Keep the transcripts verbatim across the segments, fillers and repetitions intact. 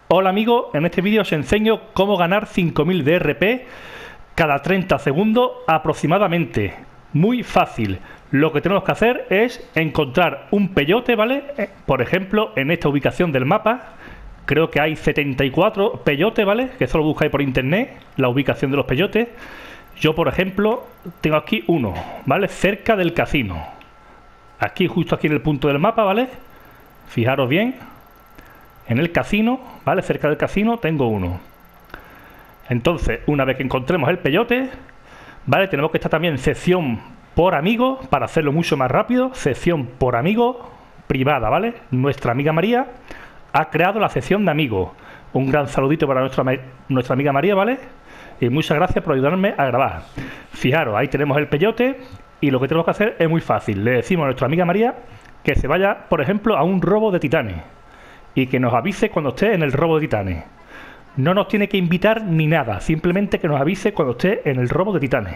Hola amigos, en este vídeo os enseño cómo ganar cinco mil de R P cada treinta segundos aproximadamente. Muy fácil. Lo que tenemos que hacer es encontrar un peyote, ¿vale? Eh, por ejemplo, en esta ubicación del mapa, creo que hay setenta y cuatro peyotes, ¿vale? Que solo buscáis por internet la ubicación de los peyotes. Yo, por ejemplo, tengo aquí uno, ¿vale? Cerca del casino. Aquí, justo aquí en el punto del mapa, ¿vale? Fijaros bien. En el casino, ¿vale? Cerca del casino tengo uno. Entonces, una vez que encontremos el peyote, ¿vale? Tenemos que estar también en sección por amigo, para hacerlo mucho más rápido. Sección por amigo privada, ¿vale? Nuestra amiga María ha creado la sección de amigos. Un gran saludito para nuestra, nuestra amiga María, ¿vale? Y muchas gracias por ayudarme a grabar. Fijaros, ahí tenemos el peyote y lo que tenemos que hacer es muy fácil. Le decimos a nuestra amiga María que se vaya, por ejemplo, a un robo de titanes y que nos avise cuando esté en el robo de titanes. No nos tiene que invitar ni nada, simplemente que nos avise cuando esté en el robo de titanes.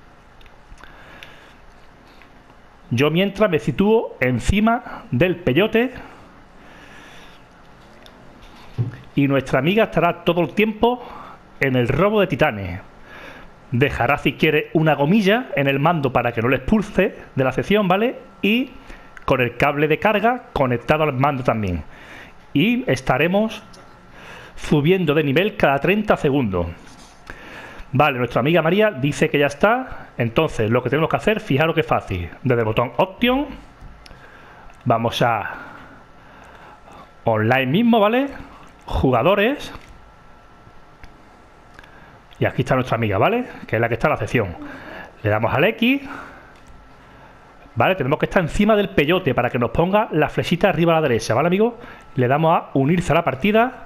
Yo mientras me sitúo encima del peyote y nuestra amiga estará todo el tiempo en el robo de titanes. Dejará, si quiere, una gomilla en el mando para que no le expulse de la sección, ¿vale? Y con el cable de carga conectado al mando también. Y estaremos subiendo de nivel cada treinta segundos. Vale, nuestra amiga María dice que ya está. Entonces lo que tenemos que hacer, fijaros que fácil. Desde el botón Option vamos a Online mismo, ¿vale? Jugadores. Y aquí está nuestra amiga, ¿vale? Que es la que está en la sección. Le damos al X. ¿Vale? Tenemos que estar encima del peyote para que nos ponga la flechita arriba a la derecha, ¿vale, amigos? Le damos a unirse a la partida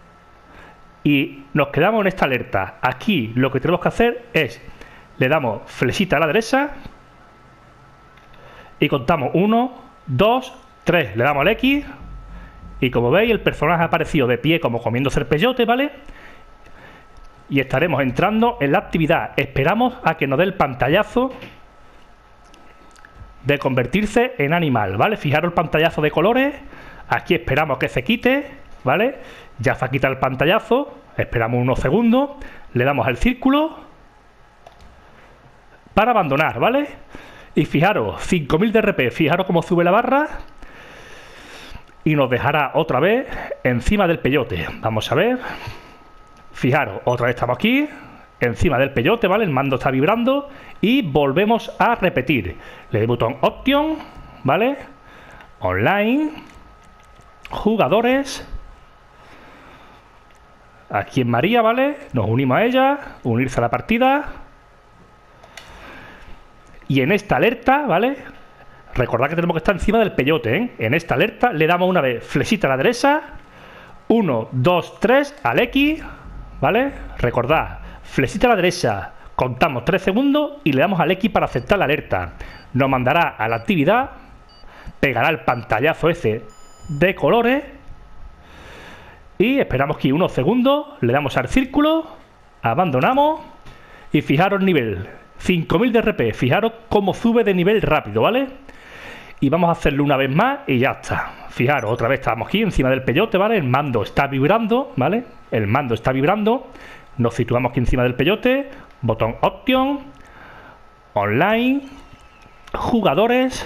y nos quedamos en esta alerta. Aquí lo que tenemos que hacer es, le damos flechita a la derecha y contamos uno, dos, tres. Le damos al X y como veis el personaje ha aparecido de pie como comiéndose el peyote, ¿vale? Y estaremos entrando en la actividad. Esperamos a que nos dé el pantallazo de convertirse en animal, ¿vale? Fijaros el pantallazo de colores. Aquí esperamos que se quite, ¿vale? Ya se ha quitado el pantallazo. Esperamos unos segundos. Le damos al círculo para abandonar, ¿vale? Y fijaros, cinco mil de R P. Fijaros cómo sube la barra y nos dejará otra vez encima del peyote. Vamos a ver. Fijaros, otra vez estamos aquí encima del peyote, ¿vale? El mando está vibrando y volvemos a repetir. Le doy botón Option, ¿vale? Online, jugadores. Aquí en María, ¿vale? Nos unimos a ella, unirse a la partida. Y en esta alerta, ¿vale? Recordad que tenemos que estar encima del peyote, ¿eh? En esta alerta le damos una vez flechita a la derecha. uno, dos, tres, al X, ¿vale? Recordad, flechita a la derecha, contamos tres segundos y le damos al X para aceptar la alerta. Nos mandará a la actividad, pegará el pantallazo ese de colores y esperamos que unos segundos, le damos al círculo, abandonamos y fijaros nivel, cinco mil de R P, fijaros cómo sube de nivel rápido, ¿vale? Y vamos a hacerlo una vez más y ya está. Fijaros, otra vez estamos aquí encima del peyote, ¿vale? El mando está vibrando, ¿vale? El mando está vibrando. Nos situamos aquí encima del peyote. Botón Option. Online. Jugadores.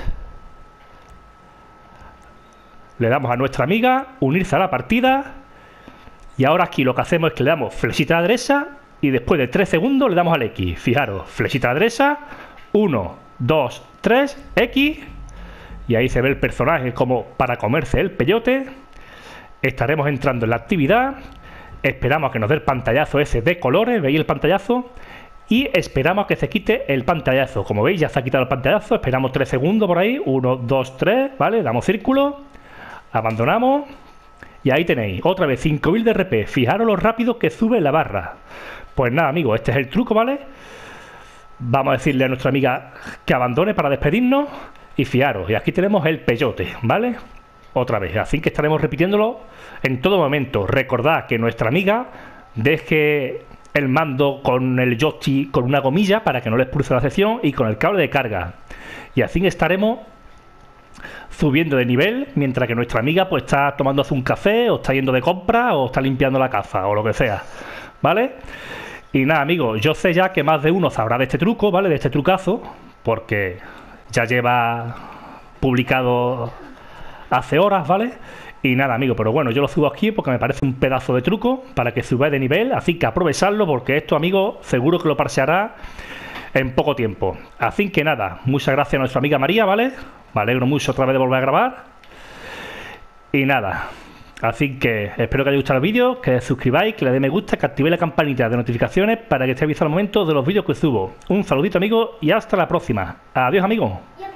Le damos a nuestra amiga. Unirse a la partida. Y ahora aquí lo que hacemos es que le damos flechita a la derecha. Y después de tres segundos le damos al X. Fijaros, flechita a la derecha. uno, dos, tres, X. Y ahí se ve el personaje como para comerse el peyote. Estaremos entrando en la actividad. Esperamos a que nos dé el pantallazo ese de colores. ¿Veis el pantallazo? Y esperamos a que se quite el pantallazo. Como veis ya se ha quitado el pantallazo. Esperamos tres segundos por ahí. uno, dos, tres. ¿Vale? Damos círculo. Abandonamos. Y ahí tenéis. Otra vez cinco mil de R P. Fijaros lo rápido que sube la barra. Pues nada, amigos. Este es el truco, ¿vale? Vamos a decirle a nuestra amiga que abandone para despedirnos. Y fijaros, y aquí tenemos el peyote, ¿vale? Otra vez, así que estaremos repitiéndolo en todo momento. Recordad que nuestra amiga deje el mando con el joystick con una gomilla para que no le expulse la sección y con el cable de carga. Y así estaremos subiendo de nivel, mientras que nuestra amiga pues está tomándose un café, o está yendo de compra, o está limpiando la casa, o lo que sea, ¿vale? Y nada, amigos, yo sé ya que más de uno sabrá de este truco, ¿vale? De este trucazo, porque ya lleva publicado hace horas, ¿vale? Y nada, amigos, pero bueno, yo lo subo aquí porque me parece un pedazo de truco para que subáis de nivel, así que aprovechadlo porque esto, amigos, seguro que lo parseará en poco tiempo. Así que nada, muchas gracias a nuestra amiga María, ¿vale? Me alegro mucho otra vez de volver a grabar. Y nada, así que espero que haya gustado el vídeo, que os suscribáis, que le deis me gusta, que activéis la campanita de notificaciones para que estéis avisado al momento de los vídeos que subo. Un saludito, amigos, y hasta la próxima. Adiós, amigos.